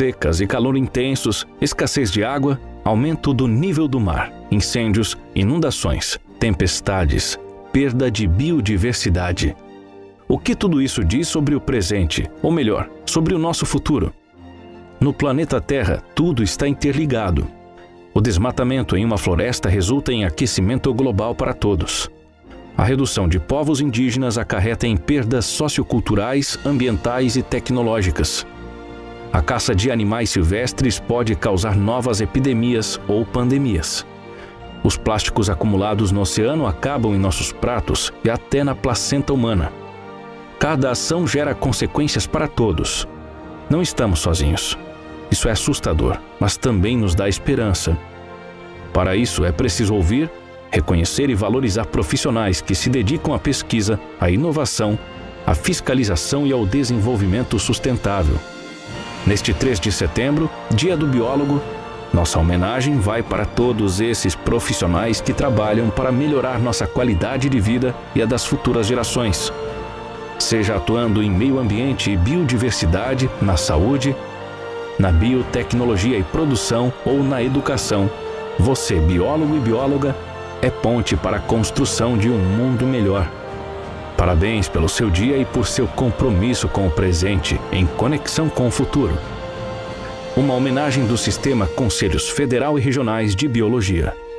secas e calor intensos, escassez de água, aumento do nível do mar, incêndios, inundações, tempestades, perda de biodiversidade. O que tudo isso diz sobre o presente, ou melhor, sobre o nosso futuro? No planeta Terra, tudo está interligado. O desmatamento em uma floresta resulta em aquecimento global para todos. A redução de povos indígenas acarreta em perdas socioculturais, ambientais e tecnológicas. A caça de animais silvestres pode causar novas epidemias ou pandemias. Os plásticos acumulados no oceano acabam em nossos pratos e até na placenta humana. Cada ação gera consequências para todos. Não estamos sozinhos. Isso é assustador, mas também nos dá esperança. Para isso, é preciso ouvir, reconhecer e valorizar profissionais que se dedicam à pesquisa, à inovação, à fiscalização e ao desenvolvimento sustentável. Neste 3 de setembro, Dia do Biólogo, nossa homenagem vai para todos esses profissionais que trabalham para melhorar nossa qualidade de vida e a das futuras gerações. Seja atuando em meio ambiente e biodiversidade, na saúde, na biotecnologia e produção ou na educação, você, biólogo e bióloga, é ponte para a construção de um mundo melhor. Parabéns pelo seu dia e por seu compromisso com o presente, em conexão com o futuro. Uma homenagem do Sistema Conselhos Federal e Regionais de Biologia.